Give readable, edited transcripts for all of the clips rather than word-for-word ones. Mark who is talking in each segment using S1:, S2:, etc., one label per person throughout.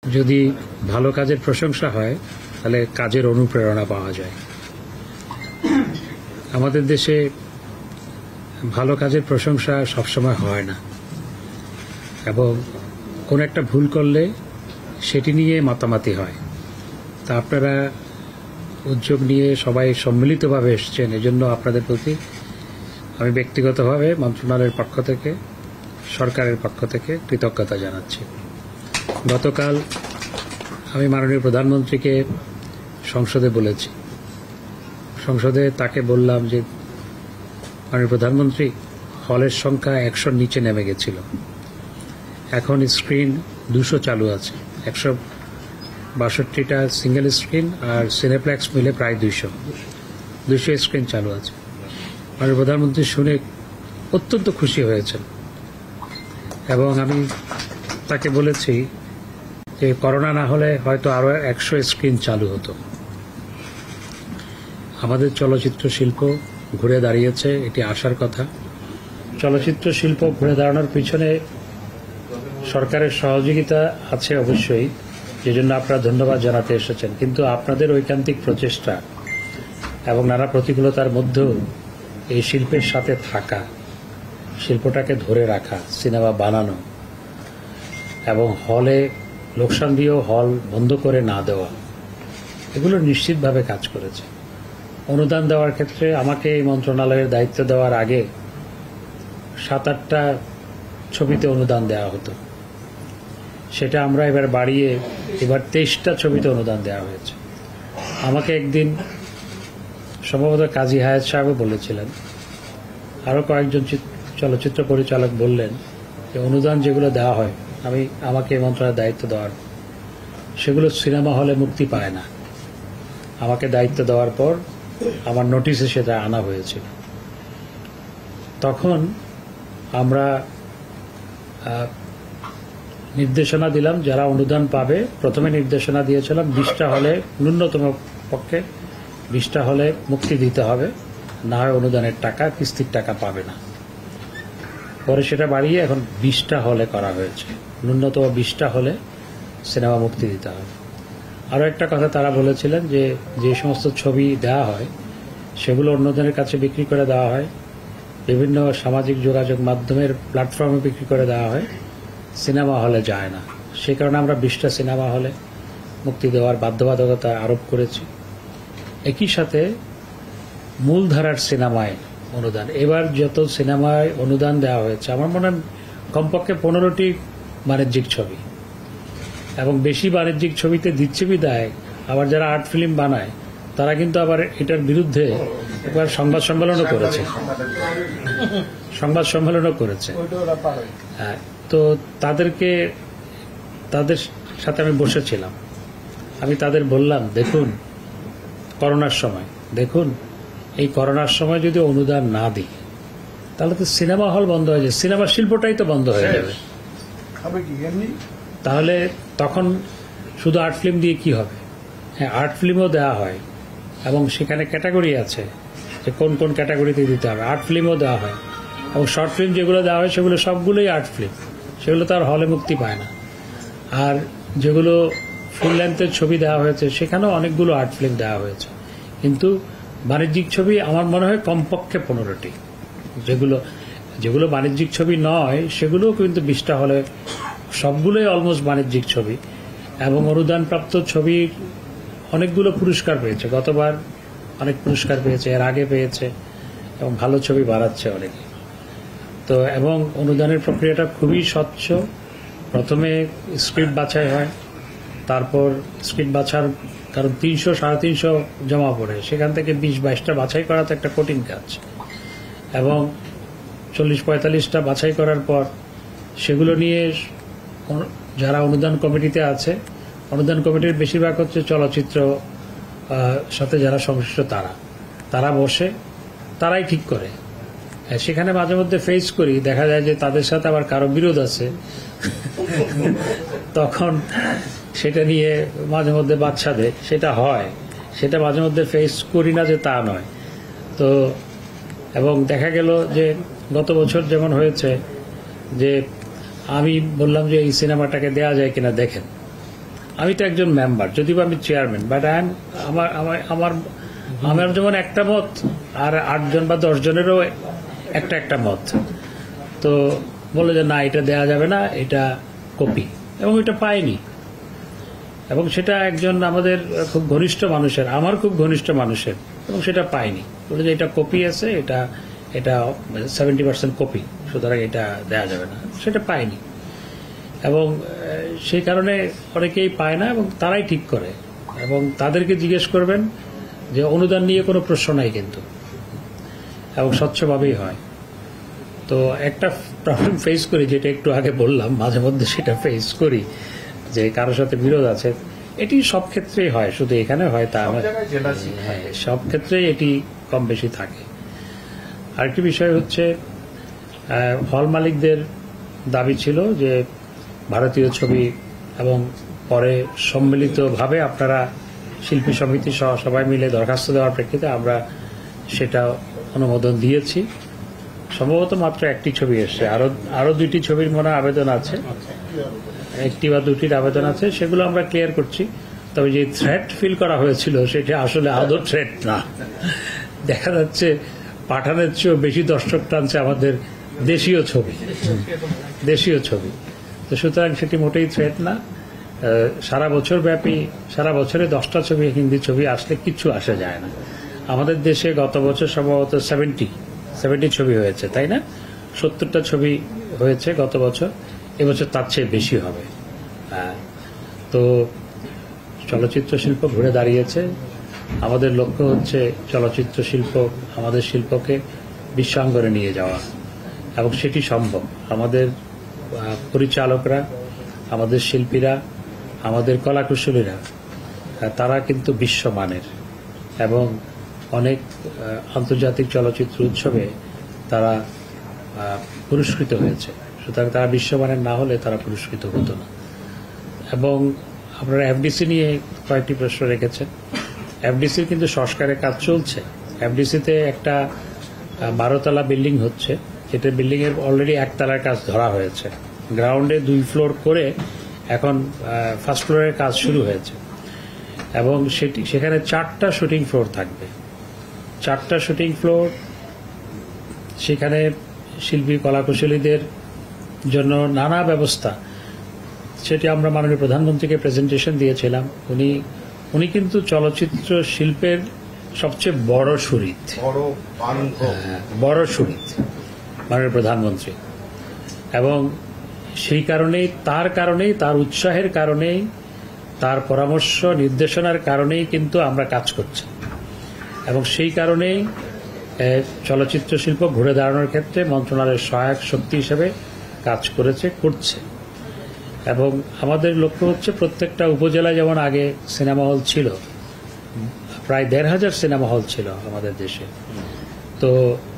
S1: যদি ভালো কাজের প্রশংসা হয় তাহলে কাজের অনুপ্রেরণা পাওয়া যায়। আমাদের দেশে ভালো কাজের প্রশংসা সবসময় হয় না, এবং কোন একটা ভুল করলে সেটি নিয়ে মাতামাতি হয়। তা আপনারা উদ্যোগ নিয়ে সবাই সম্মিলিতভাবে এসেছেন, এজন্য আপনাদের প্রতি আমি ব্যক্তিগতভাবে মন্ত্রণালয়ের পক্ষ থেকে, সরকারের পক্ষ থেকে কৃতজ্ঞতা জানাচ্ছি। গতকাল আমি মাননীয় প্রধানমন্ত্রীকে সংসদে বলেছি, সংসদে তাকে বললাম যে মাননীয় প্রধানমন্ত্রী, হলের সংখ্যা 100-র নিচে নেমে গেছিল, এখন স্ক্রিন 200 চালু আছে, 162টা সিঙ্গেল স্ক্রিন আর সিনেপ্লেক্স মিলে প্রায় 200 স্ক্রিন চালু আছে। মাননীয় প্রধানমন্ত্রী শুনে অত্যন্ত খুশি হয়েছেন, এবং আমি তাকে বলেছি যে করোনা না হলে হয়তো আরো 100 স্ক্রিন চালু হতো। আমাদের চলচ্চিত্র শিল্প ঘুরে দাঁড়িয়েছে, এটি আসার কথা। চলচ্চিত্র শিল্প ঘুরে দাঁড়ানোর পিছনে সরকারের সহযোগিতা আছে অবশ্যই, যেজন্য আপনারা ধন্যবাদ জানাতে এসেছেন, কিন্তু আপনাদের ঐকান্তিক প্রচেষ্টা এবং নানা প্রতিকূলতার মধ্যেও এই শিল্পের সাথে থাকা, শিল্পটাকে ধরে রাখা, সিনেমা বানানো এবং হলে লোকসান দিয়েও হল বন্ধ করে না দেওয়া, এগুলো নিশ্চিতভাবে কাজ করেছে। অনুদান দেওয়ার ক্ষেত্রে আমাকে এই মন্ত্রণালয়ের দায়িত্ব দেওয়ার আগে 7-8টা ছবিতে অনুদান দেওয়া হতো, সেটা আমরা এবার বাড়িয়ে এবার 23টা ছবিতে অনুদান দেওয়া হয়েছে। আমাকে একদিন সম্ভবত কাজী হায়াত সাহেব বলেছিলেন, আরও কয়েকজন চলচ্চিত্র পরিচালক বললেন যে অনুদান যেগুলো দেওয়া হয় আমাকে এই মন্ত্রণালয়ের দায়িত্ব দেওয়ার, সেগুলো সিনেমা হলে মুক্তি পায় না। আমাকে দায়িত্ব দেওয়ার পর আমার নোটিশে সেটা আনা হয়েছিল। তখন আমরা নির্দেশনা দিলাম যারা অনুদান পাবে, প্রথমে নির্দেশনা দিয়েছিলাম 20টা হলে, ন্যূনতম পক্ষে 20টা হলে মুক্তি দিতে হবে, না হয় অনুদানের টাকা, কিস্তির টাকা পাবে না। পরে সেটা বাড়িয়ে এখন 20টা হলে করা হয়েছে, ন্যূনতম 20টা হলে সিনেমা মুক্তি দিতে হবে। আরও একটা কথা তারা বলেছিলেন যে সমস্ত ছবি দেওয়া হয় সেগুলো অন্যদের কাছে বিক্রি করে দেওয়া হয়, বিভিন্ন সামাজিক যোগাযোগ মাধ্যমের প্ল্যাটফর্মে বিক্রি করে দেওয়া হয়, সিনেমা হলে যায় না। সে কারণে আমরা 20টা সিনেমা হলে মুক্তি দেওয়ার বাধ্যবাধকতা আরোপ করেছি। একই সাথে মূলধারার সিনেমায় অনুদান, এবার যত সিনেমায় অনুদান দেওয়া হয়েছে আমার মনে হয় কমপক্ষে 15টি বাণিজ্যিক ছবি, এবং বেশি বাণিজ্যিক ছবিতে দিচ্ছে বিদায় আবার যারা আর্ট ফিল্ম বানায় তারা কিন্তু আবার এটার বিরুদ্ধে একবার সংবাদ সম্মেলনও করেছে। হ্যাঁ, তো তাদের সাথে আমি বসেছিলাম, আমি তাদের বললাম, দেখুন এই করোনার সময় যদি অনুদান না দিই তাহলে তো সিনেমা হল বন্ধ হয়ে যাবে, সিনেমা শিল্পটাই তো বন্ধ হয়ে যাবে। তাহলে তখন শুধু আর্ট ফিল্ম দিয়ে কি হবে? হ্যাঁ, আর্ট ফিল্মও দেওয়া হয় এবং সেখানে ক্যাটাগরি আছে যে কোন কোন ক্যাটাগরিতে দিতে হবে, আর্ট ফিল্মও দেওয়া হয়, এবং শর্ট ফিল্ম যেগুলো দেওয়া হয় সেগুলো সবগুলোই আর্ট ফিল্ম, সেগুলো তো আর হলে মুক্তি পায় না। আর যেগুলো ফুল লেন্থের ছবি দেওয়া হয়েছে সেখানেও অনেকগুলো আর্ট ফিল্ম দেওয়া হয়েছে, কিন্তু বাণিজ্যিক ছবি আমার মনে হয় কমপক্ষে 15টি। যেগুলো বাণিজ্যিক ছবি নয় সেগুলোও কিন্তু 20টা হলে, সবগুলোই অলমোস্ট বাণিজ্যিক ছবি, এবং অনুদানপ্রাপ্ত ছবি অনেকগুলো পুরস্কার পেয়েছে, গতবার অনেক পুরস্কার পেয়েছে, এর আগে পেয়েছে, এবং ভালো ছবি বাড়াচ্ছে অনেকে। তো এবং অনুদানের প্রক্রিয়াটা খুবই স্বচ্ছ। প্রথমে স্ক্রিপ্ট বাছাই হয়, তারপর স্ক্রিপ্ট বাছার, কারণ 300-350 জমা পড়ে, সেখান থেকে 20-22টা বাছাই করা তো একটা কঠিন কাজ, এবং 40-45টা বাছাই করার পর সেগুলো নিয়ে যারা অনুদান কমিটিতে আছে, অনুদান কমিটির বেশিরভাগ হচ্ছে চলচ্চিত্র সাথে যারা সংশ্লিষ্ট তারা বসে, তারাই ঠিক করে। সেখানে মাঝে মধ্যে ফেস করি, দেখা যায় যে তাদের সাথে আবার কারো বিরোধ আছে, তখন সেটা নিয়ে মাঝে মধ্যে বাচ্চা দেয়, সেটা হয়, সেটা মাঝে মধ্যে ফেস করি না যে তা নয়। তো এবং দেখা গেল যে গত বছর যেমন হয়েছে যে আমি বললাম যে এই সিনেমাটাকে দেয়া যায় কিনা দেখেন, আমি তো একজন মেম্বার, যদিও আমি চেয়ারম্যান, বাট আমার আমার আমার আমার যেমন একটা মত, আর 8 জন বা 10 জনেরও একটা মত। তো বলে যে না, এটা দেয়া যাবে না, এটা কপি, এবং এটা পাইনি। এবং সেটা একজন আমাদের খুব ঘনিষ্ঠ মানুষের, আমার খুব ঘনিষ্ঠ মানুষের, এবং সেটা পাইনি। বলে যে এটা কপি আছে, এটা 70% কপি, সুতরাং এটা দেয়া যাবে না, সেটা পাইনি। এবং সেই কারণে অনেকেই পায় না, এবং তারাই ঠিক করে। এবং তাদেরকে জিজ্ঞেস করবেন যে অনুদান নিয়ে কোনো প্রশ্ন নাই কিন্তু, এবং স্বচ্ছভাবেই হয়। তো একটা প্রবলেম ফেস করি, যেটা একটু আগে বললাম, মাঝে মধ্যে সেটা ফেস করি, যে কারোর সাথে বিরোধ আছে। এটি সব ক্ষেত্রেই হয়, শুধু এখানে হয় তা নয়, সব ক্ষেত্রেই এটি কম বেশি থাকে। আরেকটি বিষয় হচ্ছে, হল মালিকদের দাবি ছিল যে ভারতীয় ছবি, এবং পরে সম্মিলিতভাবে আপনারা শিল্পী সমিতি সহ সবাই মিলে দরখাস্ত দেওয়ার প্রেক্ষিতে আমরা সেটা অনুমোদন দিয়েছি। সম্ভবত মাত্র একটি ছবি এসছে, আরো 2টি ছবির মনে আবেদন আছে, 1টি বা 2টির আবেদন আছে, সেগুলো আমরা ক্লিয়ার করছি। তবে যে থ্রেট ফিল করা হয়েছিল সেটা আসলে আদৌ থ্রেট না। দেখা যাচ্ছে পাঠানের চেয়েও বেশি দর্শক টানছে আমাদের দেশীয় ছবি। তো সুতরাং সেটি মোটেই থ্রেট না। সারা বছর ব্যাপী, সারা বছরে 10টা ছবি, হিন্দি ছবি আসলে কিচ্ছু আসে যায় না। আমাদের দেশে গত বছর সম্ভবত 70 ছবি হয়েছে, তাই না? 70টা ছবি হয়েছে গত বছর, এবছর তার চেয়ে বেশি হবে। তো চলচ্চিত্র শিল্প ঘুরে দাঁড়িয়েছে। আমাদের লক্ষ্য হচ্ছে চলচ্চিত্র শিল্প, আমাদের শিল্পকে বিশ্বাঙ্গনে নিয়ে যাওয়া, এবং সেটি সম্ভব। আমাদের পরিচালকরা, আমাদের শিল্পীরা, আমাদের কলাকুশলীরা, তারা কিন্তু বিশ্বমানের, এবং অনেক আন্তর্জাতিক চলচ্চিত্র উৎসবে তারা পুরস্কৃত হয়েছে। সুতরাং তারা বিশ্বমানের না হলে তারা পুরস্কৃত হতো না। এবং আপনারা এফডিসি নিয়ে কয়েকটি প্রশ্ন রেখেছেন। এফডিসির কিন্তু সংস্কারের কাজ চলছে। এফডিসিতে একটা 12তলা বিল্ডিং হচ্ছে, যেটা বিল্ডিং এর অলরেডি 1 তলার কাজ ধরা হয়েছে। গ্রাউন্ডে 2 ফ্লোর করে এখন ফার্স্ট ফ্লোরের কাজ শুরু হয়েছে, এবং সেখানে 4টা শুটিং ফ্লোর থাকবে। 4টা শুটিং ফ্লোর, সেখানে শিল্পী কলাকুশলীদের জন্য নানা ব্যবস্থা, সেটি আমরা মাননীয় প্রধানমন্ত্রীকে প্রেজেন্টেশন দিয়েছিলাম। উনি কিন্তু চলচ্চিত্র শিল্পের সবচেয়ে বড় শরীর মাননীয় প্রধানমন্ত্রী, এবং সেই কারণেই, তার উৎসাহের কারণেই, তার পরামর্শ নির্দেশনার কারণেই কিন্তু আমরা কাজ করছি। এবং সেই কারণেই চলচ্চিত্র শিল্প ঘুরে দাঁড়ানোর ক্ষেত্রে মন্ত্রণালয়ের সহায়ক শক্তি হিসেবে কাজ করছে। এবং আমাদের লক্ষ্য হচ্ছে প্রত্যেকটা উপজেলায়, যেমন আগে সিনেমা হল ছিল, প্রায় 1,500 সিনেমা হল ছিল আমাদের দেশে, তো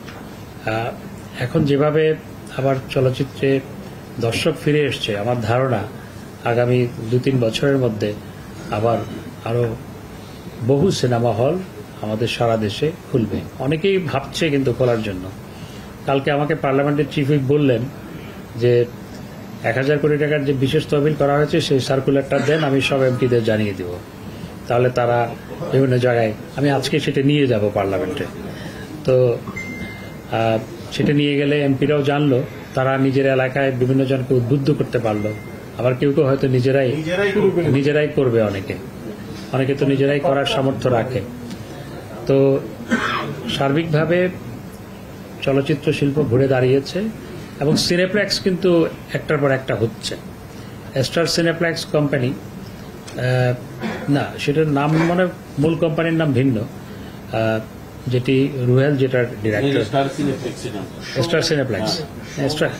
S1: এখন যেভাবে আবার চলচ্চিত্রে দর্শক ফিরে এসছে, আমার ধারণা আগামী 2-3 বছরের মধ্যে আবার আরো বহু সিনেমা হল আমাদের সারা দেশে খুলবে। অনেকেই ভাবছে কিন্তু খোলার জন্য। কালকে আমাকে পার্লামেন্টের চিফ হুইপ বললেন যে 1,000 কোটি টাকার যে বিশেষ তহবিল করা হয়েছে সেই সার্কুলারটা দেন, আমি সব এমপিদের জানিয়ে দিব, তাহলে তারা বিভিন্ন জায়গায়, আমি আজকে সেটা নিয়ে যাব পার্লামেন্টে। তো সেটা নিয়ে গেলে এমপিরাও জানলো, তারা নিজের এলাকায় বিভিন্ন জনকে উদ্বুদ্ধ করতে পারলো। আবার কেউ কেউ হয়তো নিজেরাই করবে, অনেকে তো নিজেরাই করার সামর্থ্য রাখে। তো সার্বিকভাবে চলচ্চিত্র শিল্প ঘুরে দাঁড়িয়েছে, এবং সিনেপ্লেক্স কিন্তু একটার পর একটা হচ্ছে। স্টার সিনেপ্লেক্স কোম্পানি, না সেটার নাম মানে মূল কোম্পানির নাম ভিন্ন, যেটি রুহেল, যেটার director Star Cineplex, Star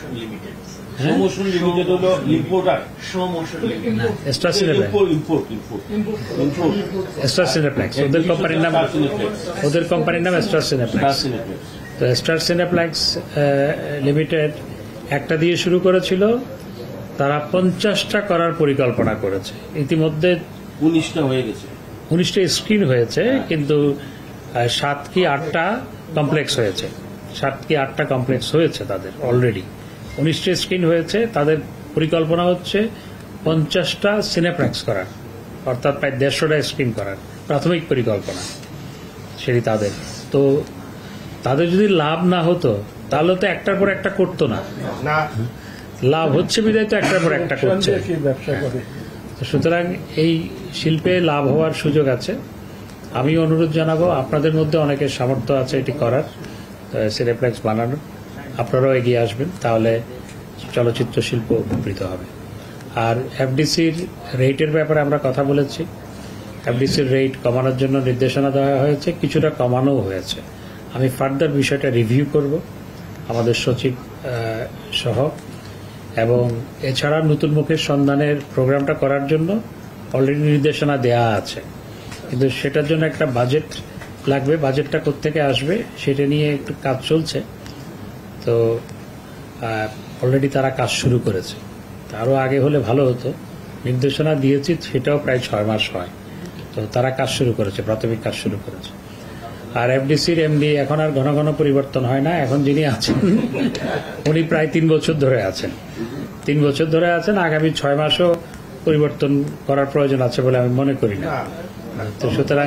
S1: Cineplex, ওদের কোম্পানির নাম স্টার সিনেপ্লেক্স। তো স্টার সিনেপ্লেক্স লিমিটেড একটা দিয়ে শুরু করেছিল, তারা 50টা করার পরিকল্পনা করেছে। ইতিমধ্যে
S2: 19টা হয়ে গেছে,
S1: 19টা স্ক্রিন হয়েছে, কিন্তু 7 কি 8টা কমপ্লেক্স হয়েছে। 7 কি 8টা কমপ্লেক্স হয়েছে তাদের অলরেডি। 19টা স্ক্রিন হয়েছে, তাদের পরিকল্পনা হচ্ছে 50টা সিনেপ্লেক্স করার। অর্থাৎ প্রায় 150টা স্কিম করার প্রাথমিক পরিকল্পনা, সেটি তাদের। তো তাদের যদি লাভ না হতো তাহলে তো একটার পর একটা করতো না, লাভ হচ্ছে বিধায় তো একটার পর একটা করছে। সুতরাং এই শিল্পে লাভ হওয়ার সুযোগ আছে। আমি অনুরোধ জানাবো, আপনাদের মধ্যে অনেকের সামর্থ্য আছে এটি করার, সিনেপ্লেক্স বানানোর, আপনারাও এগিয়ে আসবেন, তাহলে চলচ্চিত্র শিল্প উপকৃত হবে। আর এফডিসির রেটের ব্যাপারে আমরা কথা বলেছি। এফডিসির রেট কমানোর জন্য নির্দেশনা দেওয়া হয়েছে, কিছুটা কমানোও হয়েছে। আমি ফার্দার বিষয়টা রিভিউ করব আমাদের সচিব সহ, এবং এছাড়া নতুন মুখের সন্ধানের প্রোগ্রামটা করার জন্য অলরেডি নির্দেশনা দেয়া আছে, কিন্তু সেটার জন্য একটা বাজেট লাগবে। বাজেটটা কোত্থেকে আসবে সেটা নিয়ে একটু কাজ চলছে। তো অলরেডি তারা কাজ শুরু করেছে, আরও আগে হলে ভালো হতো। নির্দেশনা দিয়েছি, সেটাও প্রায় 6 মাস হয়। তো তারা কাজ শুরু করেছে, প্রাথমিক কাজ শুরু করেছে। আর এফডিসির এমডি এখন আর ঘন ঘন পরিবর্তন হয় না, এখন যিনি আছেন উনি প্রায় 3 বছর ধরে আছেন। 3 বছর ধরে আছেন, আগামী 6 মাসও পরিবর্তন করার প্রয়োজন আছে বলে আমি মনে করি না। তো সুতরাং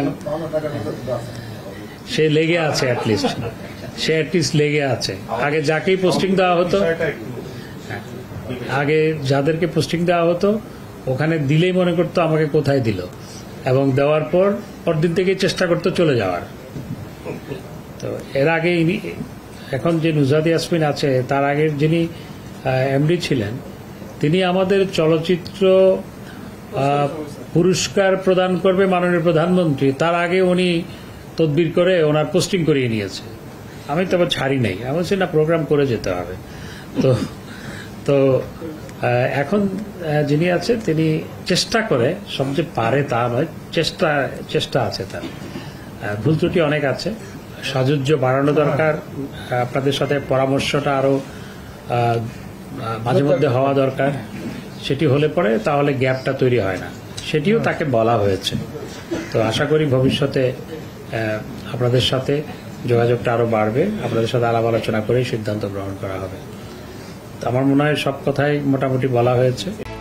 S1: সে লেগে আছে, অ্যাটলিস্ট লেগে আছে। আগে যাকেই পোস্টিং দেওয়া হতো, আগে যাদেরকে পোস্টিং দেওয়া হতো ওখানে দিলেই মনে করতো আমাকে কোথায় দিল, এবং দেওয়ার পর পরদিন থেকেই চেষ্টা করতো চলে যাওয়ার। তো এর আগে এখন যে নুজাদ ইয়াসমিন আছে, তার আগের যিনি এমডি ছিলেন, তিনি আমাদের চলচ্চিত্র পুরস্কার প্রদান করবে মাননীয় প্রধানমন্ত্রী, তার আগে উনি তদবির করে ওনার পোস্টিং করিয়ে নিয়েছে। আমি তো আবার ছাড়ি নাই, আমি বলছি না, প্রোগ্রাম করে যেতে হবে। তো এখন যিনি আছে তিনি চেষ্টা করে, সব যে পারে তা নয়, চেষ্টা আছে তার। ভুল ত্রুটি অনেক আছে, সাজুজ্য বাড়ানো দরকার। আপনাদের সাথে পরামর্শটা আরো মাঝে মধ্যে হওয়া দরকার। সেটি হলে পরে তাহলে গ্যাপটা তৈরি হয় না, সেটিও তাকে বলা হয়েছে। তো আশা করি ভবিষ্যতে আপনাদের সাথে যোগাযোগটা আরো বাড়বে, আপনাদের সাথে আলাপ আলোচনা করেই সিদ্ধান্ত গ্রহণ করা হবে। আমার মনে হয় সব কথাই মোটামুটি বলা হয়েছে।